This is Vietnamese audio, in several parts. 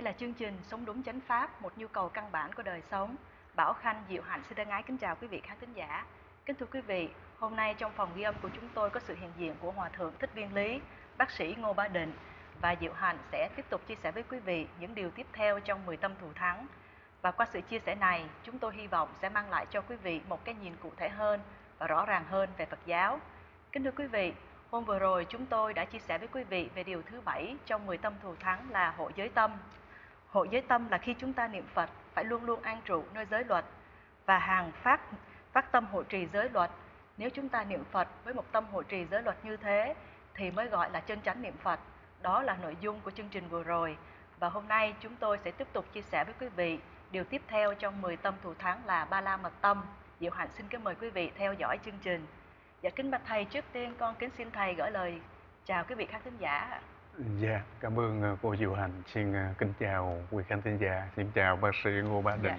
là chương trình Sống Đúng Chánh Pháp, một nhu cầu căn bản của đời sống. Bảo Khanh, Diệu Hạnh xin thân ái kính chào quý vị khán thính giả. Kính thưa quý vị, hôm nay trong phòng ghi âm của chúng tôi có sự hiện diện của Hòa Thượng Thích Viên Lý, bác sĩ Ngô Bá Định và Diệu Hạnh sẽ tiếp tục chia sẻ với quý vị những điều tiếp theo trong 10 tâm thù thắng. Và qua sự chia sẻ này, chúng tôi hy vọng sẽ mang lại cho quý vị một cái nhìn cụ thể hơn và rõ ràng hơn về Phật giáo. Kính thưa quý vị, hôm vừa rồi chúng tôi đã chia sẻ với quý vị về điều thứ 7 trong 10 tâm thù thắng là hộ giới tâm. Hộ giới tâm là khi chúng ta niệm Phật phải luôn luôn an trụ nơi giới luật và hàng phát tâm hộ trì giới luật. Nếu chúng ta niệm Phật với một tâm hộ trì giới luật như thế thì mới gọi là chân chánh niệm Phật. Đó là nội dung của chương trình vừa rồi. Và hôm nay chúng tôi sẽ tiếp tục chia sẻ với quý vị điều tiếp theo trong 10 tâm thù thắng là Ba La Mật Tâm. Diệu Hạnh xin kính mời quý vị theo dõi chương trình. Dạ kính bạch thầy, trước tiên con kính xin thầy gửi lời chào quý vị khán thính giả. Dạ, cảm ơn cô Diệu Hạnh. Xin kính chào quý khán thính giả. Xin chào bác sĩ Ngô Bá Định.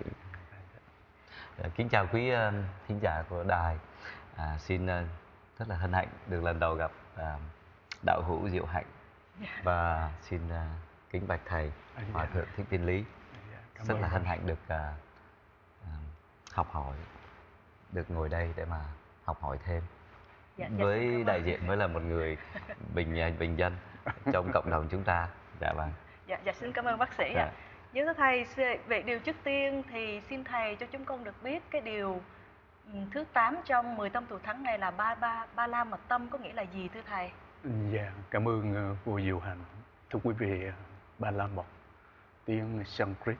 Kính chào quý thính giả của đài. Xin rất là hân hạnh được lần đầu gặp đạo hữu Diệu Hạnh và xin kính bạch thầy Hòa Thượng Thích Viên Lý. Rất là hân hạnh được học hỏi, được ngồi đây để mà học hỏi thêm với đại diện mới là một người bình dân trong cộng đồng chúng ta. Dạ vâng. Dạ xin cảm ơn bác sĩ. Dạ. Thưa thầy, về điều trước tiên thì xin thầy cho chúng con được biết cái điều thứ 8 trong 10 tâm thù thắng này là Ba La Mật Tâm có nghĩa là gì thưa thầy? Dạ, cảm ơn cô Diệu Hạnh. Thưa quý vị, Ba La Mật tiếng Sanskrit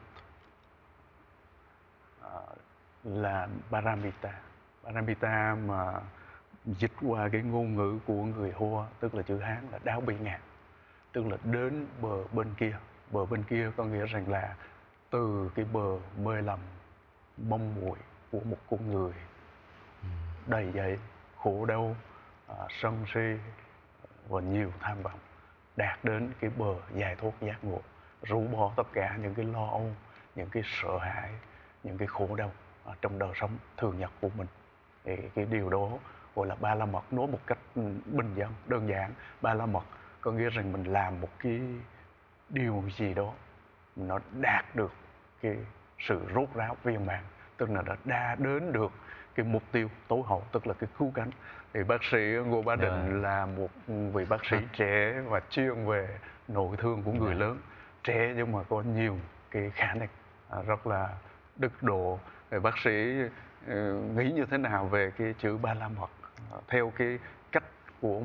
là Paramita. Paramita mà dịch qua cái ngôn ngữ của người Hoa, tức là chữ Hán là đáo bị ngạn, tức là đến bờ bên kia. Bờ bên kia có nghĩa rằng là từ cái bờ mê lầm mong muội của một con người đầy dẫy khổ đau, sân si và nhiều tham vọng, đạt đến cái bờ giải thoát giác ngộ, rũ bỏ tất cả những cái lo âu, những cái sợ hãi, những cái khổ đau trong đời sống thường nhật của mình. Thì cái điều đó gọi là Ba La Mật. Nói một cách bình dân, đơn giản, Ba La Mật có nghĩa rằng mình làm một cái điều gì đó nó đạt được cái sự rốt ráo viên mãn, tức là đã đến được cái mục tiêu tối hậu, tức là cái cứu cánh. Thì bác sĩ Ngô Bá Định là một vị bác sĩ trẻ và chuyên về nội thương của người lớn, trẻ nhưng mà có nhiều cái khả năng rất là đức độ. Thì bác sĩ nghĩ như thế nào về cái chữ Ba La Mật theo cái cách của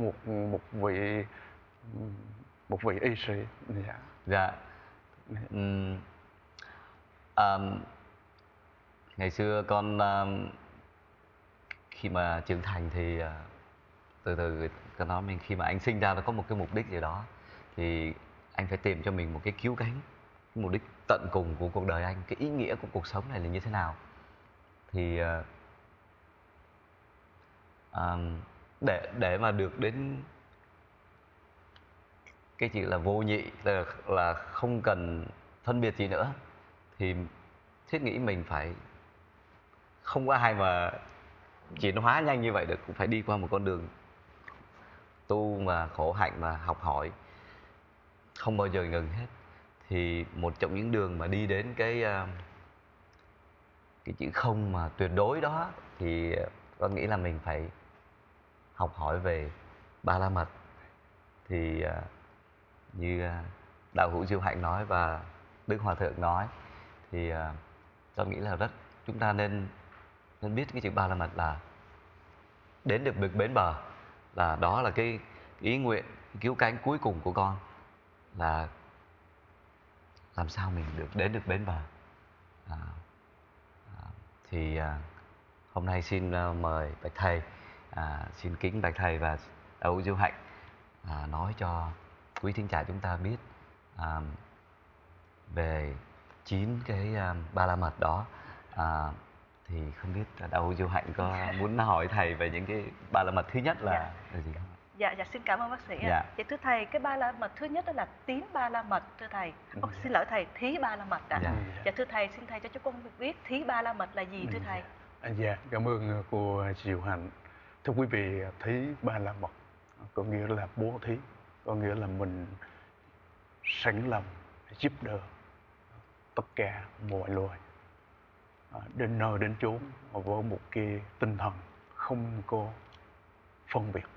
một vị y sĩ? Dạ. Ngày xưa con khi mà trưởng thành thì từ từ con nói mình khi mà anh sinh ra nó có một cái mục đích gì đó thì anh phải tìm cho mình một cái cứu cánh, cái mục đích tận cùng của cuộc đời anh, cái ý nghĩa của cuộc sống này là như thế nào. Thì để mà được đến cái chữ là vô nhị, là không cần phân biệt gì nữa, thì thiết nghĩ mình phải không có ai mà chuyển hóa nhanh như vậy được, cũng phải đi qua một con đường tu mà khổ hạnh mà học hỏi không bao giờ ngừng hết. Thì một trong những đường mà đi đến cái chữ không mà tuyệt đối đó thì con nghĩ là mình phải học hỏi về Ba La Mật. Thì như đạo hữu Diệu Hạnh nói và Đức Hòa Thượng nói thì con nghĩ là chúng ta nên biết cái chữ Ba La Mật là đến được bến bờ, là đó là cái ý nguyện, cái cứu cánh cuối cùng của con, là làm sao mình được đến được bến bờ. Thì hôm nay xin mời bạch thầy, xin kính bạch thầy và đạo hữu Diệu Hạnh nói cho quý thính giả chúng ta biết về 9 cái Ba La Mật đó. Thì không biết đạo hữu Diệu Hạnh có muốn hỏi thầy về những cái Ba La Mật thứ nhất là gì không? Dạ xin cảm ơn bác sĩ. Dạ. Vậy thưa thầy, cái Ba La Mật thứ nhất đó là Tín Ba La Mật thưa thầy. Xin lỗi thầy, Thí Ba La Mật ạ. Dạ thưa thầy, xin thầy cho chúng con được biết Thí Ba La Mật là gì thưa thầy? Dạ, cảm ơn cô Diệu Hạnh. Thưa quý vị, Thí Ba La Mật có nghĩa là bố thí, có nghĩa là mình sẵn lòng giúp đỡ tất cả mọi loài đến nơi đến chốn với một cái tinh thần không có phân biệt.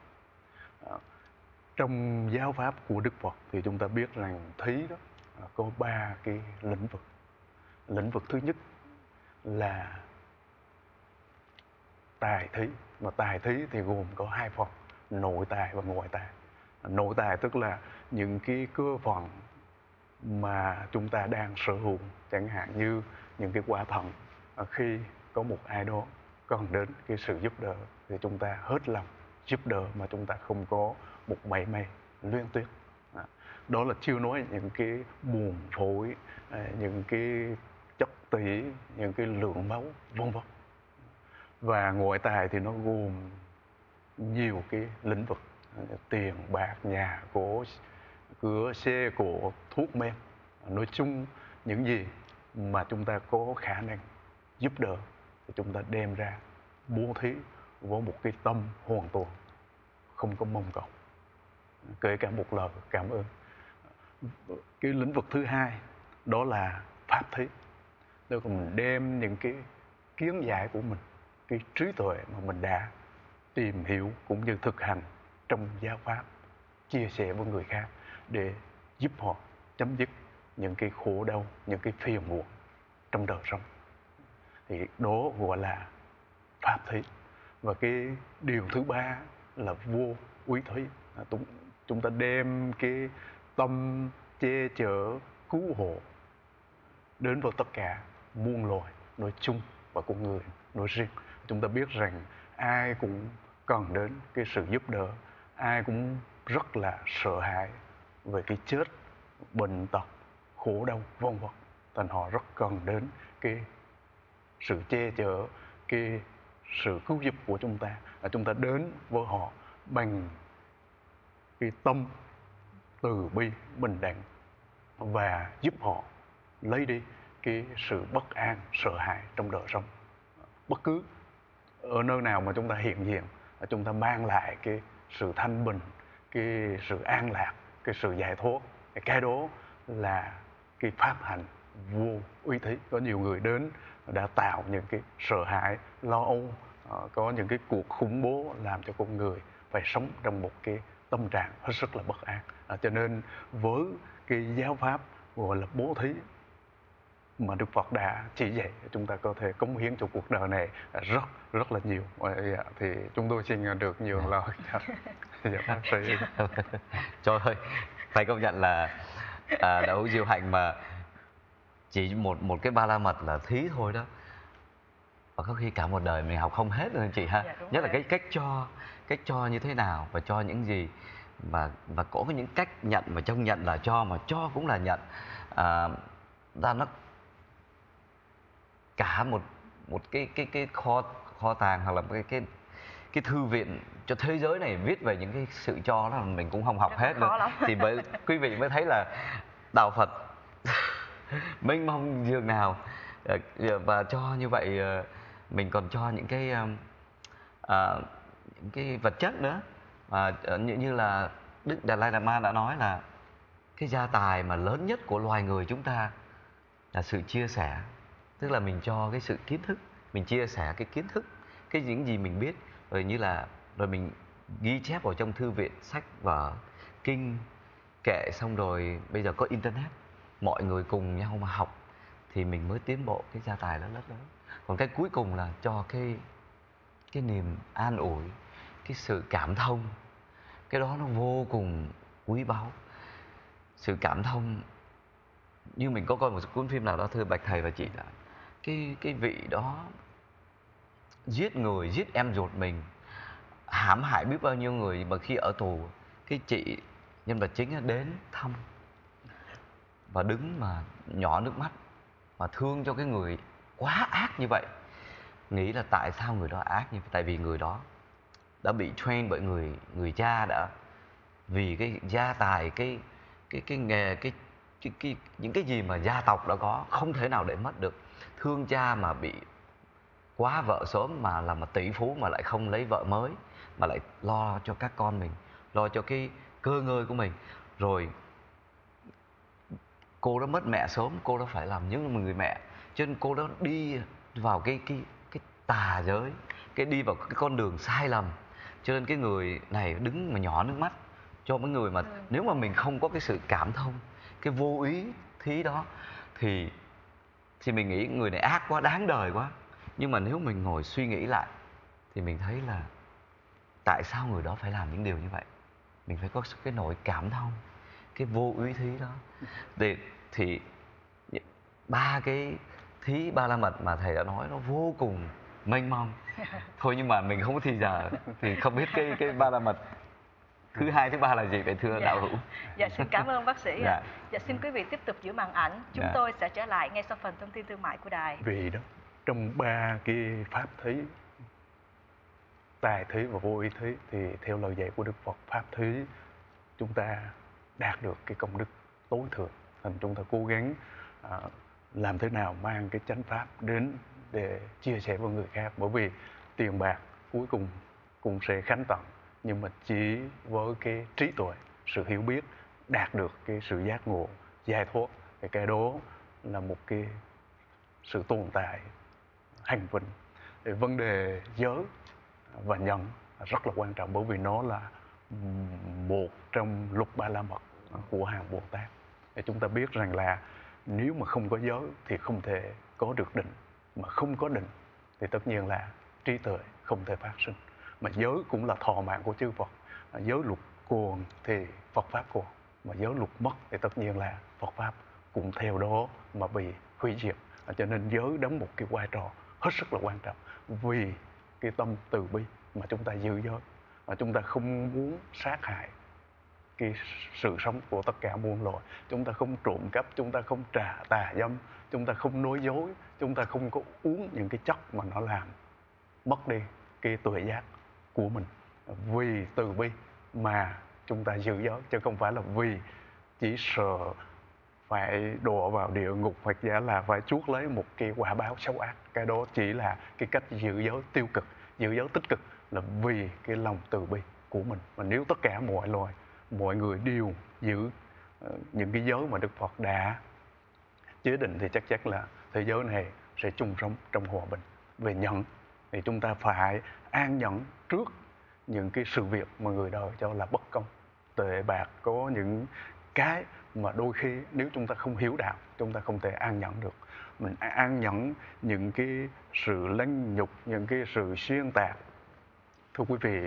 Trong giáo pháp của Đức Phật thì chúng ta biết rằng thí đó có 3 cái lĩnh vực. Lĩnh vực thứ nhất là tài thí, mà tài thí thì gồm có 2 phần, nội tài và ngoại tài. Nội tài tức là những cái cơ phận mà chúng ta đang sở hữu, chẳng hạn như những cái quả thận. Khi có một ai đó cần đến cái sự giúp đỡ thì chúng ta hết lòng giúp đỡ mà chúng ta không có một mảy may luyến tiếc. Đó là chưa nói những cái buồng phổi, những cái chất tủy, những cái lượng máu vân vân. Và ngoại tài thì nó gồm nhiều cái lĩnh vực, tiền bạc, nhà cửa xe cộ, thuốc men, nói chung những gì mà chúng ta có khả năng giúp đỡ thì chúng ta đem ra bố thí với một cái tâm hoàn toàn không có mong cầu, kể cả một lời cảm ơn. Cái lĩnh vực thứ hai đó là pháp thí, tức là mình đem những cái kiến giải của mình, cái trí tuệ mà mình đã tìm hiểu cũng như thực hành trong giáo pháp, chia sẻ với người khác để giúp họ chấm dứt những cái khổ đau, những cái phiền muộn trong đời sống. Thì đó gọi là pháp thí. Và cái điều thứ ba là vô úy thí. Chúng ta đem cái tâm che chở cứu hộ đến với tất cả muôn loài nói chung và con người nói riêng. Chúng ta biết rằng ai cũng cần đến cái sự giúp đỡ, ai cũng rất là sợ hãi về cái chết, bệnh tật, khổ đau vân vân. Thành họ rất cần đến cái sự che chở, cái sự cứu giúp của chúng ta. Chúng ta đến với họ bằng cái tâm từ bi bình đẳng và giúp họ lấy đi cái sự bất an, sợ hãi trong đời sống. Bất cứ ở nơi nào mà chúng ta hiện diện, chúng ta mang lại cái sự thanh bình, cái sự an lạc, cái sự giải thoát. Cái đó là cái pháp hành vô úy thí. Có nhiều người đến đã tạo những cái sợ hãi, lo âu, có những cái cuộc khủng bố làm cho con người phải sống trong một cái tâm trạng hết sức là bất an. Cho nên với cái giáo pháp gọi là bố thí mà Đức Phật đã chỉ dạy, chúng ta có thể cống hiến cho cuộc đời này rất là nhiều. Thì chúng tôi xin được nhường lời cho bác sĩ. Trời ơi, phải công nhận là Đạo hữu Diệu Hạnh mà chỉ một cái ba la mật là thí thôi đó, và có khi cả một đời mình học không hết rồi chị ha. Dạ, nhất là cái cách cho như thế nào và cho những gì, và có những cách nhận, mà trong nhận là cho, mà cho cũng là nhận. Ra nó cả một cái kho tàng, hoặc là cái thư viện cho thế giới này viết về những cái sự cho đó, mình cũng không học hết nữa. Thì quý vị mới thấy là đạo Phật mênh mông dường nào. Và cho như vậy mình còn cho những cái vật chất nữa. Như là Đức Dalai Lama đã nói là cái gia tài mà lớn nhất của loài người chúng ta là sự chia sẻ. Tức là mình cho cái sự kiến thức, mình chia sẻ cái kiến thức, cái những gì mình biết, rồi mình ghi chép vào trong thư viện, sách vở, kinh, kệ, xong rồi bây giờ có internet, mọi người cùng nhau mà học thì mình mới tiến bộ cái gia tài đó rất lớn. Còn cái cuối cùng là cho cái niềm an ủi, cái sự cảm thông. Cái đó nó vô cùng quý báu. Sự cảm thông, như mình có coi một cuốn phim nào đó, thưa bạch thầy và chị, là cái vị đó giết người, giết em ruột mình, hãm hại biết bao nhiêu người, mà khi ở tù, cái chị nhân vật chính đến thăm và đứng mà nhỏ nước mắt mà thương cho cái người quá ác như vậy. Nghĩ là tại sao người đó ác như vậy? Tại vì người đó đã bị train bởi người cha, đã vì cái gia tài, cái nghề, những cái gì mà gia tộc đã có không thể nào để mất được. Thương cha mà bị quá vợ sớm, mà là một tỷ phú mà lại không lấy vợ mới, mà lại lo cho các con mình, lo cho cái cơ ngơi của mình, rồi cô đó mất mẹ sớm, cô đó phải làm những một người mẹ, cho nên cô đó đi vào cái tà giới, đi vào cái con đường sai lầm. Cho nên cái người này đứng mà nhỏ nước mắt cho mấy người mà nếu mà mình không có cái sự cảm thông, cái vô ý thí đó, thì mình nghĩ người này ác quá, đáng đời quá. Nhưng mà nếu mình ngồi suy nghĩ lại thì mình thấy là tại sao người đó phải làm những điều như vậy. Mình phải có cái nỗi cảm thông, cái vô ý thí đó. Thì ba cái thí ba la mật mà thầy đã nói nó vô cùng mênh mông. Thôi nhưng mà mình không có thì giờ thì không biết cái ba la mật thứ hai thứ ba là gì vậy thưa đạo hữu? Dạ xin cảm ơn bác sĩ. Dạ. Dạ xin quý vị tiếp tục giữ màn ảnh, chúng tôi sẽ trở lại ngay sau phần thông tin thương mại của đài. Vì đó, trong ba cái pháp thí, tài thí và vô ý thí, thì theo lời dạy của Đức Phật, pháp thí chúng ta đạt được cái công đức tối thượng, thành chúng ta cố gắng làm thế nào mang cái chánh pháp đến để chia sẻ với người khác. Bởi vì tiền bạc cuối cùng cũng sẽ khánh tận, nhưng mà chỉ với cái trí tuệ, sự hiểu biết, đạt được cái sự giác ngộ, giải thoát, thì cái đó là một cái sự tồn tại hành vinh. Thì vấn đề giới và nhận rất là quan trọng, bởi vì nó là một trong lục ba la mật của hàng Bồ Tát. Để chúng ta biết rằng là nếu mà không có giới thì không thể có được định, mà không có định thì tất nhiên là trí tuệ không thể phát sinh. Mà giới cũng là thọ mạng của chư Phật. Giới luật còn thì Phật pháp còn, mà giới luật mất thì tất nhiên là Phật pháp cũng theo đó mà bị hủy diệt. Cho nên giới đóng một cái vai trò hết sức là quan trọng, vì cái tâm từ bi mà chúng ta giữ giới, mà chúng ta không muốn sát hại cái sự sống của tất cả muôn loài. Chúng ta không trộm cắp, chúng ta không tà dâm, chúng ta không nói dối, chúng ta không có uống những cái chất mà nó làm mất đi cái tuệ giác của mình. Vì từ bi mà chúng ta giữ giới, chứ không phải là vì chỉ sợ phải đọa vào địa ngục hoặc giả là phải chuốc lấy một cái quả báo xấu ác. Cái đó chỉ là cái cách giữ giới tiêu cực. Giữ giới tích cực là vì cái lòng từ bi của mình. Mà nếu tất cả mọi loài, mọi người đều giữ những cái giới mà Đức Phật đã chế định thì chắc chắn là thế giới này sẽ chung sống trong hòa bình. Về nhận thì chúng ta phải an nhẫn trước những cái sự việc mà người đời cho là bất công, tệ bạc. Có những cái mà đôi khi nếu chúng ta không hiểu đạo, chúng ta không thể an nhẫn được. Mình an nhẫn những cái sự lăng nhục, những cái sự xuyên tạc, thưa quý vị,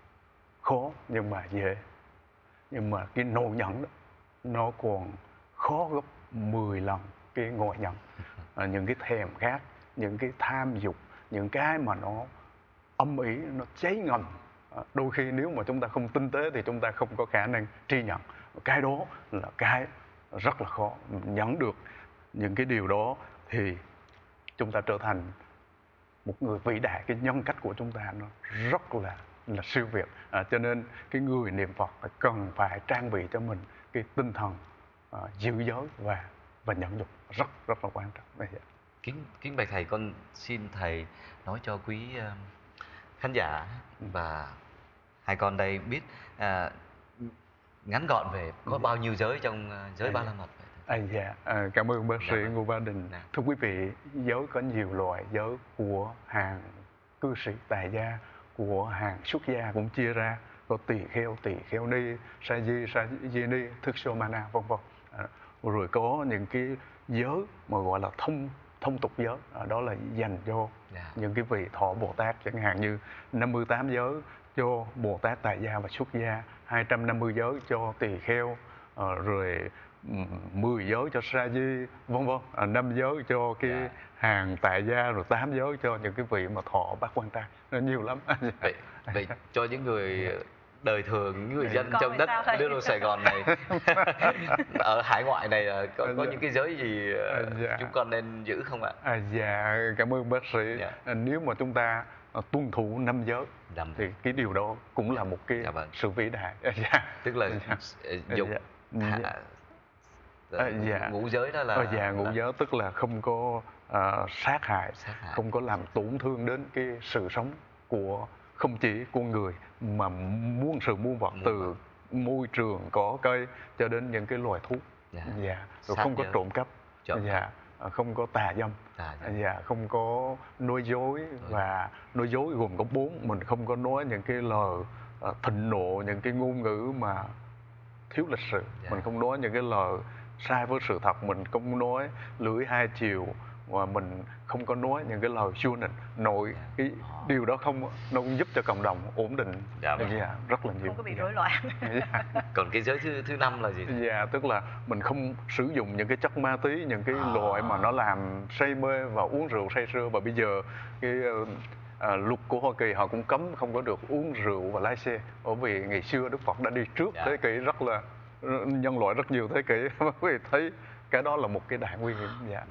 khó nhưng mà dễ. Nhưng mà cái nội nhẫn đó, nó còn khó gấp 10 lần cái ngoại nhẫn. Những cái thèm khát, những cái tham dục, những cái mà nó âm ỉ, nó cháy ngầm, đôi khi nếu mà chúng ta không tinh tế thì chúng ta không có khả năng tri nhận. Cái đó là cái rất là khó. Nhận được những cái điều đó thì chúng ta trở thành một người vĩ đại. Cái nhân cách của chúng ta nó rất là siêu việt. Cho nên cái người niệm Phật cần phải trang bị cho mình cái tinh thần giữ giới và nhẫn nhục rất là quan trọng. Kính bạch thầy, con xin thầy nói cho quý khán giả và hai con đây biết ngắn gọn về có bao nhiêu giới trong giới ba la mật. Cảm ơn bác sĩ Ngô Ba Đình. Thưa quý vị, giới có nhiều loại. Giới của hàng cư sĩ tại gia, của hàng xuất gia cũng chia ra, có tỳ kheo ni, sa di ni, thức sô ma na, vân vân. Rồi có những cái giới mà gọi là thông tục giới, đó là dành cho những cái vị thọ Bồ Tát, chẳng hạn như 58 giới cho Bồ Tát tại gia và xuất gia, 250 giới cho tỳ kheo, rồi 10 giới cho sa di, vân vân, 5 giới cho cái hàng tại gia, rồi 8 giới cho những cái vị mà thọ bát quan trai. Nó nhiều lắm. Vậy cho những người đời thường, những người dân trong đất Liên đô Sài Gòn này ở hải ngoại này có những cái giới gì chúng con nên giữ không ạ? Dạ, cảm ơn bác sĩ. Nếu mà chúng ta tuân thủ 5 giới thì cái điều đó cũng là một cái sự vĩ đại. Tức là dục ngũ giới đó là ngũ giới tức là không có sát hại, không có làm tổn thương đến cái sự sống của không chỉ con người mà muôn sự muôn vật, từ môi trường cỏ cây cho đến những cái loài thú. Dạ. Rồi Sát không có giới. trộm cắp. Trộm Dạ. Không có tà dâm. Dạ. Không có nói dối. Và nói dối gồm có 4. Mình không có nói những cái lời thịnh nộ, những cái ngôn ngữ mà thiếu lịch sự. Mình không nói những cái lời sai với sự thật. Mình không nói lưỡi hai chiều. Và mình không có nói những cái lời chua nịnh nội. Cái điều đó nó cũng giúp cho cộng đồng ổn định. Dạ, rất là nhiều. Không có bị rối loạn. Còn cái giới thứ 5 là gì? Dạ, tức là mình không sử dụng những cái chất ma túy, những cái loại mà nó làm say mê và uống rượu say sưa. Và bây giờ cái luật của Hoa Kỳ họ cũng cấm không có được uống rượu và lái xe. Bởi vì ngày xưa Đức Phật đã đi trước thế kỷ, rất là nhân loại rất nhiều thế kỷ. Quý vị thấy cái đó là một cái đại nguy hiểm.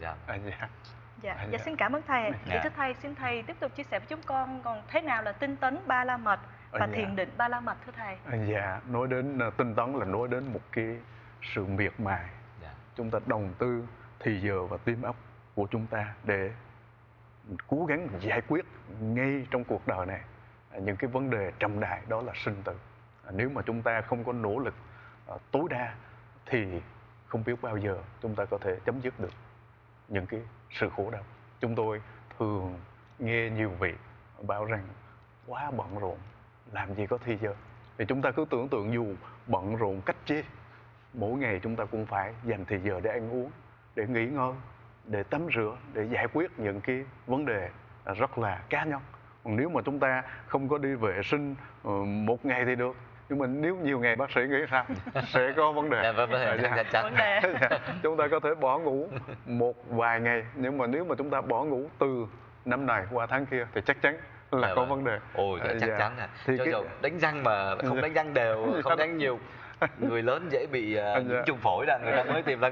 Dạ, xin cảm ơn thầy. Thưa thầy, xin thầy tiếp tục chia sẻ với chúng con còn thế nào là tinh tấn Ba La Mật và thiền định Ba La Mật, thưa thầy. Dạ, nói đến tinh tấn là nói đến một cái sự miệt mài. Chúng ta đầu tư thì giờ và tim óc của chúng ta để cố gắng giải quyết ngay trong cuộc đời này những cái vấn đề trọng đại, đó là sinh tử. Nếu mà chúng ta không có nỗ lực tối đa thì không biết bao giờ chúng ta có thể chấm dứt được những cái sự khổ đau. Chúng tôi thường nghe nhiều vị bảo rằng quá bận rộn, làm gì có thì giờ. Thì chúng ta cứ tưởng tượng dù bận rộn cách chi, mỗi ngày chúng ta cũng phải dành thì giờ để ăn uống, để nghỉ ngơi, để tắm rửa, để giải quyết những cái vấn đề rất là cá nhân. Còn nếu mà chúng ta không có đi vệ sinh một ngày thì được, nhưng mà nếu nhiều ngày, bác sĩ nghĩ sao? Sẽ có vấn đề. Chúng ta có thể bỏ ngủ một vài ngày, nhưng mà nếu mà chúng ta bỏ ngủ từ năm này qua tháng kia thì chắc chắn là có vấn đề. Ôi, chắc chắn là thì cho đánh răng mà không đánh răng đều, không đánh nhiều, người lớn dễ bị nhiễm trùng phổi là người ta mới tìm ra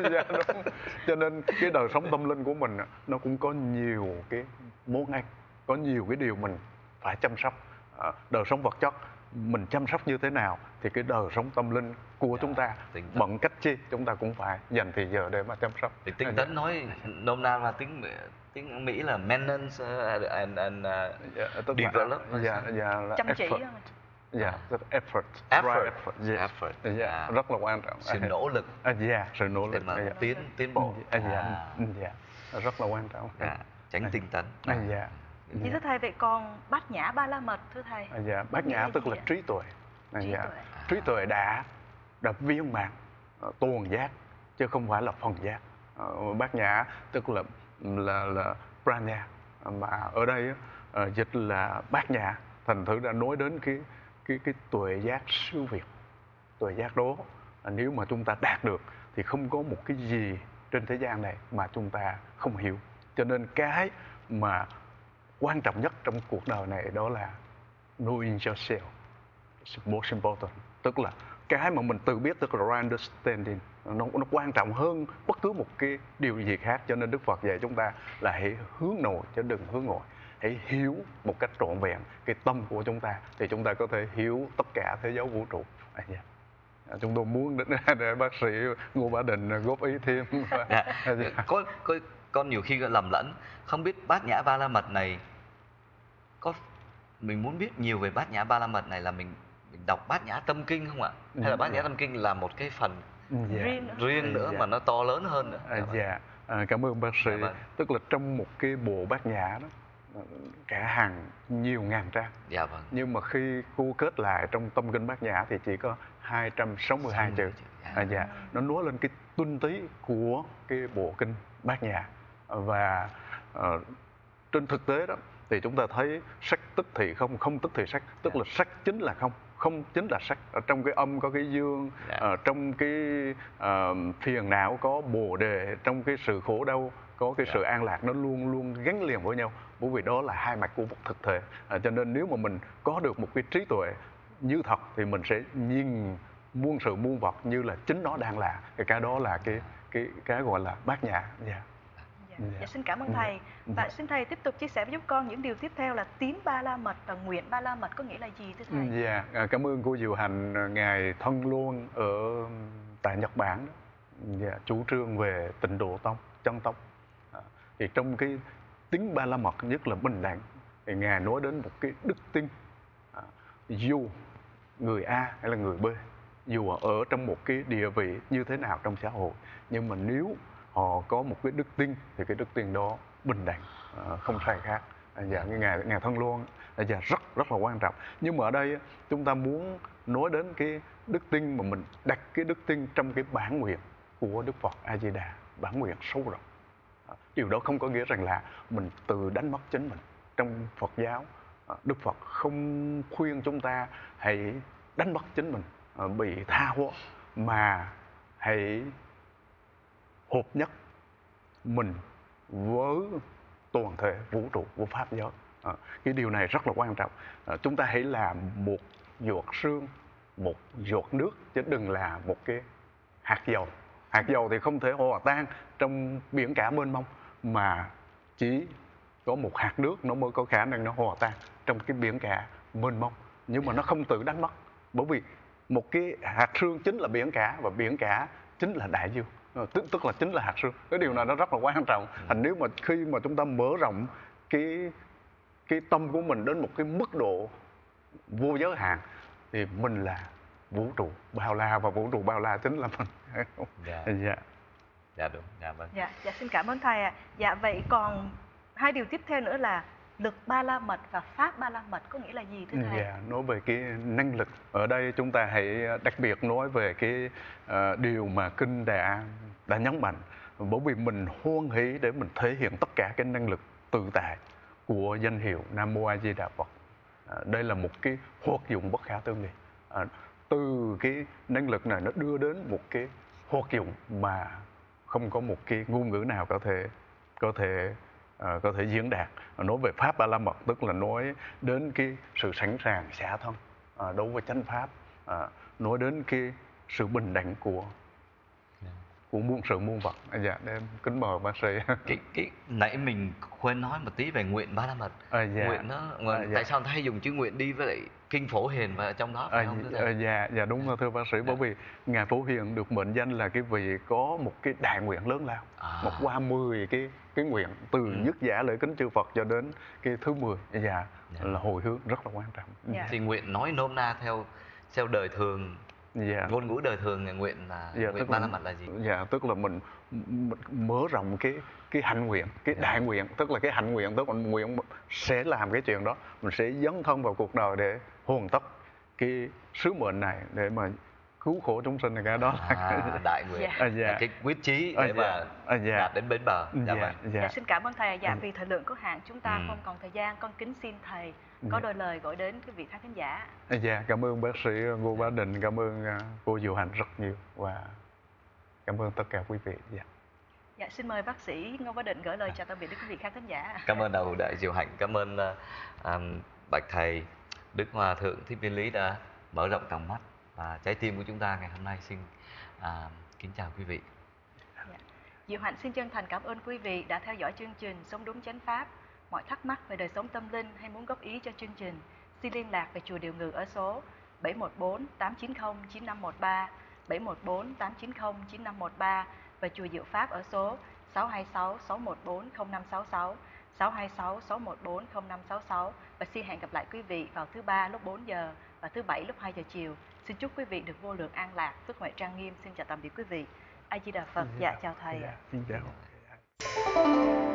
Cho nên cái đời sống tâm linh của mình nó cũng có nhiều cái món ăn, có nhiều cái điều mình phải chăm sóc. Đời sống vật chất mình chăm sóc như thế nào thì cái đời sống tâm linh của chúng ta bận cách chi chúng ta cũng phải dành thời giờ để mà chăm sóc. Thì tinh tấn nói nôm na là tiếng Mỹ là maintenance and develop. Chăm chỉ. Effort. Rất là quan trọng. Sự nỗ lực. Sự nỗ lực. Tiến bộ. Rất là quan trọng. Tránh tinh tấn. Thưa thầy, vậy còn Bát Nhã Ba La Mật, thưa thầy? Bát Nhã tức là trí tuệ. Trí tuệ đã viên mãn, toàn giác chứ không phải là phần giác. Bát Nhã tức là prana, mà ở đây dịch là bát nhã, thành thử đã nói đến cái tuệ giác siêu việt. Tuệ giác đó nếu mà chúng ta đạt được thì không có một cái gì trên thế gian này mà chúng ta không hiểu. Cho nên cái mà quan trọng nhất trong cuộc đời này đó là knowing yourself. It's most important. Tức là cái mà mình tự biết, tức là understanding, nó quan trọng hơn bất cứ một cái điều gì khác. Cho nên Đức Phật dạy chúng ta là hãy hướng nội chứ đừng hướng ngoại. Hãy hiểu một cách trọn vẹn cái tâm của chúng ta thì chúng ta có thể hiểu tất cả thế giới vũ trụ. Chúng tôi muốn để bác sĩ Ngô Bá Định góp ý thêm. Con nhiều khi lầm lẫn, không biết Bát Nhã Ba La Mật này mình muốn biết nhiều về Bát Nhã Ba La Mật này là mình đọc Bát Nhã Tâm Kinh không ạ? Hay là Bát Nhã Tâm Kinh là một cái phần riêng nữa mà nó to lớn hơn nữa? Cảm ơn bác sĩ. Tức là trong một cái bộ Bát Nhã đó cả hàng nhiều ngàn trang. Nhưng mà khi cô kết lại trong Tâm Kinh Bát Nhã thì chỉ có 262 chữ. Nó nói lên cái tinh túy của cái bộ kinh Bát Nhã. Và trên thực tế đó thì chúng ta thấy sắc tức thì không, không tức thì sắc. Tức là sắc chính là không, không chính là sắc. Ở trong cái âm có cái dương, trong cái phiền não có bồ đề, trong cái sự khổ đau có cái sự an lạc, nó luôn luôn gắn liền với nhau. Bởi vì đó là hai mặt của một thực thể. Cho nên nếu mà mình có được một cái trí tuệ như thật thì mình sẽ nhìn muôn sự muôn vật như là chính nó đang là. Cái đó là cái gọi là Bát Nhã. Xin cảm ơn thầy. Và xin thầy tiếp tục chia sẻ với chúng con những điều tiếp theo là tín Ba La Mật và nguyện Ba La Mật có nghĩa là gì, thưa thầy? Cảm ơn cô Diệu Hạnh. Ngài Thân Luân ở tại Nhật Bản chủ trương về Tịnh Độ Tông, chân tông. Thì trong cái tín Ba La Mật, nhất là bình đẳng, thì Ngài nói đến một cái đức tin. Dù người A hay là người B dù ở trong một cái địa vị như thế nào trong xã hội, nhưng mà nếu họ có một cái đức tin thì cái đức tin đó bình đẳng, không sai khác. Dạ, cái ngày Thân Loan dạ, rất là quan trọng. Nhưng mà ở đây chúng ta muốn nói đến cái đức tin mà mình đặt cái đức tin trong cái bản nguyện của Đức Phật A Di Đà, bản nguyện sâu rộng. Điều đó không có nghĩa rằng là mình tự đánh mất chính mình. Trong Phật giáo, Đức Phật không khuyên chúng ta hãy đánh mất chính mình, bị tha hóa, mà hãy hợp nhất mình với toàn thể vũ trụ của Pháp giới. Cái điều này rất là quan trọng. Chúng ta hãy làm một giọt sương, một giọt nước, chứ đừng là một cái hạt dầu. Hạt dầu thì không thể hòa tan trong biển cả mênh mông, mà chỉ có một hạt nước nó mới có khả năng nó hòa tan trong cái biển cả mênh mông. Nhưng mà nó không tự đánh mất, bởi vì một cái hạt sương chính là biển cả, và biển cả chính là đại dương, tức là chính là hạt sương. Cái điều này nó rất là quan trọng. Thành nếu mà khi mà chúng ta mở rộng cái tâm của mình đến một cái mức độ vô giới hạn thì mình là vũ trụ bao la, và vũ trụ bao la chính là mình. Dạ. Dạ đúng. Dạ vâng. Dạ, xin cảm ơn thầy ạ. Dạ, vậy còn hai điều tiếp theo nữa là lực Ba La Mật và pháp Ba La Mật có nghĩa là gì thưa thầy? Dạ, nói về cái năng lực ở đây chúng ta hãy đặc biệt nói về cái điều mà kinh đã nhấn mạnh, bởi vì mình hoan hỷ để mình thể hiện tất cả cái năng lực tự tại của danh hiệu Nam Mô A Di Đà Phật. Đây là một cái hoạt dụng bất khả tư nghị. Từ cái năng lực này nó đưa đến một cái hoạt dụng mà không có một cái ngôn ngữ nào có thể diễn đạt. Nói về pháp Ba La Mật tức là nói đến cái sự sẵn sàng xả thân đối với chánh pháp, nói đến cái sự bình đẳng của muôn sự muôn vật. Dạ, em kính mời bác sĩ. Cái nãy mình quên nói một tí về nguyện Ba La Mật. Dạ. Nguyện nó tại sao hay dùng chữ nguyện đi với lại kinh Phổ Hiền và trong đó phải không? Dạ đúng rồi thưa bác sĩ, bởi vì ngài Phổ Hiền được mệnh danh là cái vị có một cái đại nguyện lớn lao, một qua 10 cái nguyện, từ nhất giả lễ kính chư Phật cho đến cái thứ 10. Dạ, là hồi hướng rất là quan trọng. Thì nguyện nói nôm na theo đời thường. Dạ. Ngôn ngữ đời thường nguyện là nguyện Ba La Mật là gì? Dạ, tức là mình mở rộng cái hạnh nguyện, cái đại nguyện, tức là cái hạnh nguyện, tức là nguyện sẽ làm cái chuyện đó, mình sẽ dấn thân vào cuộc đời để hoàn tất cái sứ mệnh này, để mà cứu khổ chúng sinh. Cái đó là đại nguyện, là cái quyết chí để mà đạt đến bến bờ. Dạ, xin cảm ơn thầy. Dạ, vì thời lượng có hạn chúng ta không còn thời gian, con kính xin thầy có đôi lời gửi đến quý vị khán thính giả. Dạ, cảm ơn bác sĩ Ngô Bá Định, cảm ơn cô Diệu Hạnh rất nhiều, và cảm ơn tất cả quý vị. Dạ, xin mời bác sĩ Ngô Bá Định gửi lời chào tạm biệt đến quý vị khán thính giả. Cảm ơn đạo hữu đại Diệu Hạnh, cảm ơn bạch thầy Đức Hòa Thượng Thích Viên Lý đã mở rộng tầm mắt và trái tim của chúng ta ngày hôm nay. Xin kính chào quý vị. Diệu Hạnh xin chân thành cảm ơn quý vị đã theo dõi chương trình Sống Đúng Chánh Pháp. Mọi thắc mắc về đời sống tâm linh hay muốn góp ý cho chương trình, xin liên lạc về chùa Điều Ngự ở số 714 890 9513, 714 890 9513 và chùa Diệu Pháp ở số 626 614 0566, 626 614 0566. Và xin hẹn gặp lại quý vị vào thứ Ba lúc 4 giờ và thứ Bảy lúc 2 giờ chiều. Xin chúc quý vị được vô lượng an lạc, sức khỏe trang nghiêm. Xin chào tạm biệt quý vị. A Di Đà Phật. Dạ, chào thầy. Xin chào.